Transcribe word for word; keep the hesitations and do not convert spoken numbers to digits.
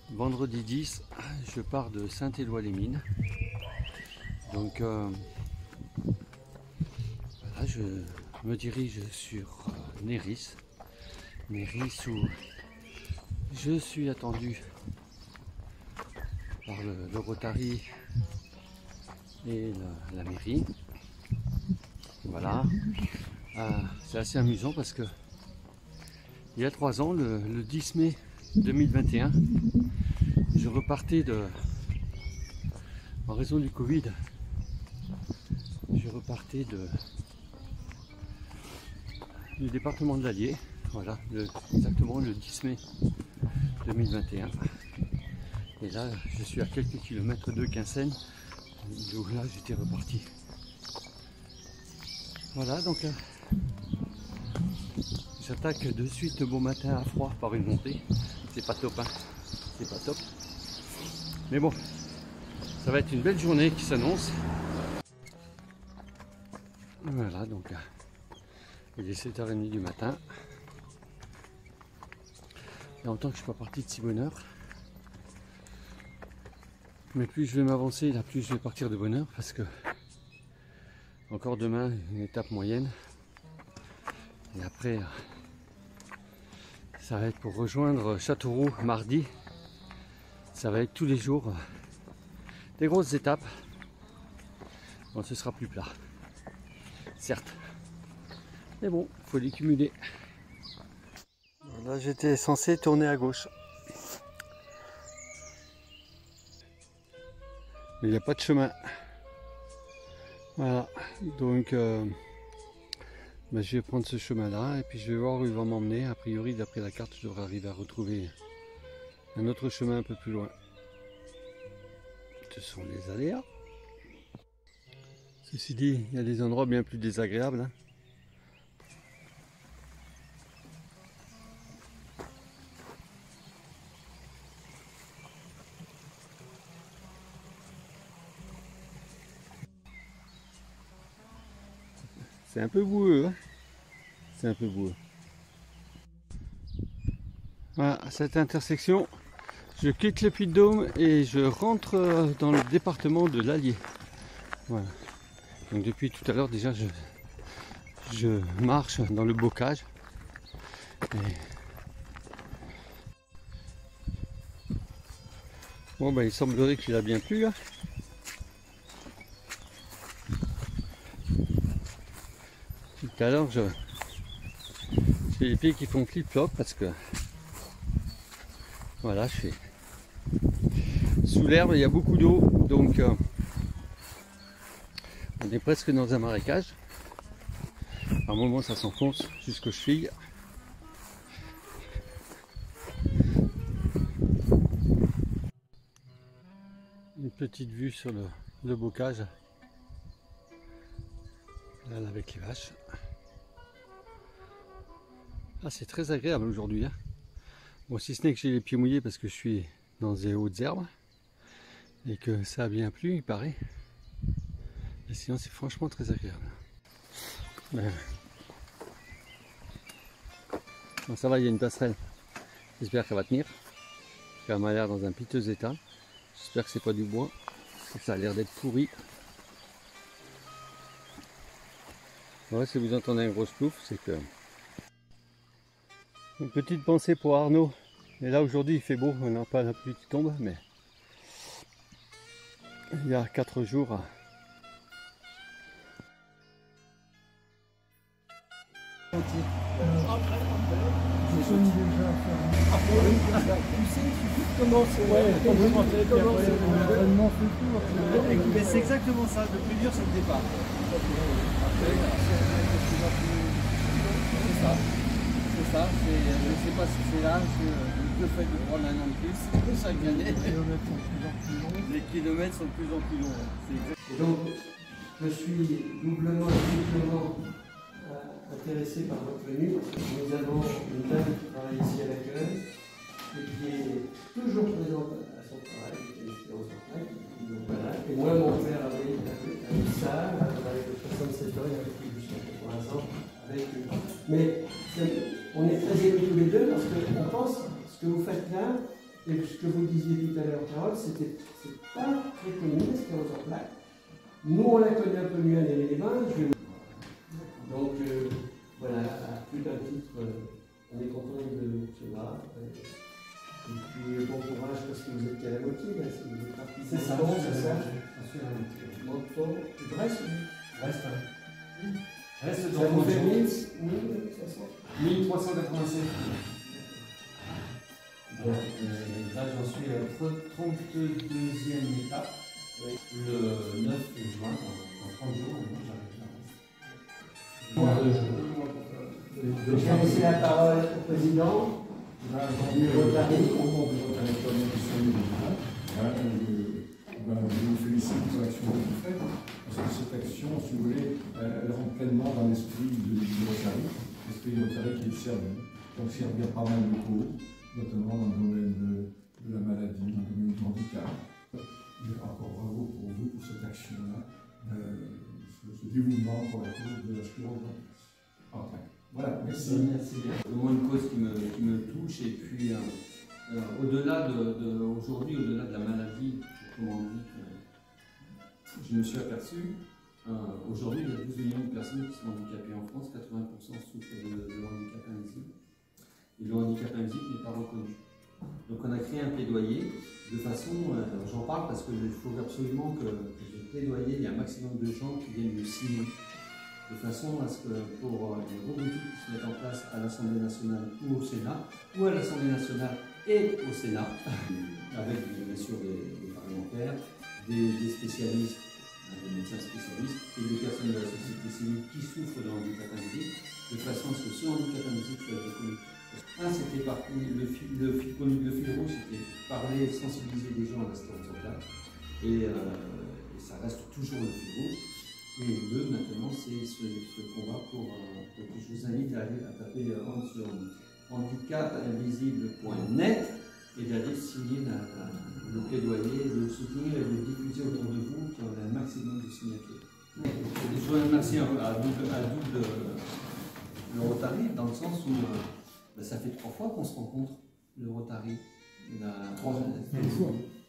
vendredi dix, je pars de Saint-Éloi-les-Mines. Donc euh, voilà, je me dirige sur euh, Néris. Néris où je suis attendu par le, le Rotary et la, la mairie. Voilà. Euh, c'est assez amusant parce que il y a trois ans, le, le dix mai deux mille vingt et un, je repartais de, en raison du Covid, je repartais de, du département de l'Allier, voilà, le, exactement le dix mai deux mille vingt et un. Et là, je suis à quelques kilomètres de Quinssaines, d'où là j'étais reparti. Voilà, donc euh, j'attaque de suite bon matin à froid par une montée. C'est pas top, hein. C'est pas top. Mais bon, ça va être une belle journée qui s'annonce. Voilà, donc il est sept heures trente du matin. Il y a longtemps que je ne suis pas parti de si bonne heure. Mais plus je vais m'avancer, là plus je vais partir de bonne heure parce que encore demain une étape moyenne. Et après ça va être pour rejoindre Châteauroux mardi. Ça va être tous les jours des grosses étapes. Bon, ce sera plus plat, certes. Mais bon, il faut les cumuler. Là, j'étais censé tourner à gauche. Mais il n'y a pas de chemin. Voilà, donc euh, ben, je vais prendre ce chemin-là et puis je vais voir où il va m'emmener. A priori, d'après la carte, je devrais arriver à retrouver un autre chemin un peu plus loin. Ce sont les aléas. Ceci dit, il y a des endroits bien plus désagréables, hein. C'est un peu boueux, hein. C'est un peu boueux. Voilà, à cette intersection, je quitte le Puy-de-Dôme et je rentre dans le département de l'Allier. Voilà. Donc depuis tout à l'heure déjà, je, je marche dans le bocage. Et... Bon, ben, il semblerait qu'il a bien plu, hein. Tout à l'heure, je... j'ai les pieds qui font clip-clop parce que voilà, je suis sous l'herbe, il y a beaucoup d'eau, donc euh, on est presque dans un marécage. À un moment, ça s'enfonce jusqu'aux chevilles. Une petite vue sur le, le bocage, là, là avec les vaches. Ah, c'est très agréable aujourd'hui, hein. Bon, si ce n'est que j'ai les pieds mouillés parce que je suis dans des hautes herbes et que ça a bien plu, il paraît. Et sinon, c'est franchement très agréable. Ben... Bon, ça va, il y a une passerelle. J'espère qu'elle va tenir. Elle m'a l'air dans un piteux état. J'espère que c'est pas du bois, parce que ça a l'air d'être pourri. Ouais, si vous entendez un gros plouf, c'est que... Une petite pensée pour Arnaud. Et là aujourd'hui il fait beau, on n'a pas la pluie qui tombe, mais il y a quatre jours. Tu sais, c'est exactement ça, le plus dur c'est le départ. C'est ça. C'est ça, je ne sais pas si c'est là, le fait de prendre un an de plus chaque année. Les kilomètres sont de plus en plus longs. Et donc, je suis doublement et triplement euh, intéressé par votre venue, parce que nous avons une dame qui travaille ici à l'accueil, et qui est toujours présente à son travail, qui est ici en centrale. Donc voilà. Et moi, mon père avait une salle, avec soixante-sept ans, il avait plus de cent quatre-vingts ans, avec une... Mais on est très émus tous les deux parce qu'on pense ce que vous faites là Et ce que vous disiez tout à l'heure, Carole, c'était pas très connu, la sclérose en plaques. Nous, on la connaît un peu mieux à Néry-les-Bains. Donc, euh, voilà, à plus d'un titre, euh, on est content de se voir. Et puis, bon courage parce que vous êtes qu'à la moitié, là, si vous êtes parti. C'est ça, bon, c'est ça. Menton, tu restes, reste, reste ça dans vous mon fait jour. mille mille trois cent quatre-vingt-sept. Bon, euh, là, j'en suis à la trente-deuxième étape. Le neuf juin, dans trente jours, maintenant, j'arrive là. Je vais laisser la parole au président du Rotary. Je vous félicite pour l'action que vous faites, parce que cette action, si vous voulez, elle rentre pleinement dans l'esprit du Rotary, l'esprit du Rotary qui est de servir, donc servir pas mal de causes, notamment dans le domaine de, de la maladie, dans le domaine du handicap. Et encore bravo pour vous, pour cette action-là, euh, ce, ce dévouement pour la cause de la sclérose en plaques. Enfin, voilà, merci. Merci bien. Vraiment une cause qui me, qui me touche, et puis euh, euh, au-delà de, de aujourd'hui, au-delà de la maladie, comment on dit, que je me suis aperçu, euh, aujourd'hui il y a douze millions de personnes qui sont handicapées en France, quatre-vingts pour cent souffrent de, de handicap invisible, et le handicap invisible n'est pas reconnu. Donc on a créé un plaidoyer de façon, euh, j'en parle parce qu'il faut absolument que, que je plaidoyer, il y a un maximum de gens qui viennent le signer, de façon à ce que pour euh, les groupes d'études qui se mettent en place à l'Assemblée nationale ou au Sénat, ou à l'Assemblée nationale et au Sénat, avec bien sûr des, des parlementaires, des, des spécialistes, des médecins spécialistes et des personnes de la société civile qui souffrent de handicap invisible, de façon à ce que ce handicap invisible soit reconnu. Un, c'était le fil, le, fil, le fil rouge, c'était parler, sensibiliser les gens à la sclérose en plaques, et, euh, et ça reste toujours le fil rouge. Et deux, maintenant, c'est ce, ce combat pour. Euh, donc je vous invite à aller à taper euh, sur handicap invisible point net et d'aller signer la, la, le plaidoyer, de le soutenir et de le diffuser autour de vous, qu'il y ait un maximum de signatures. Je vous remercie à, à double, à double euh, le Rotary, dans le sens où euh, ben, ça fait trois fois qu'on se rencontre, le Rotary. La, Trois fois.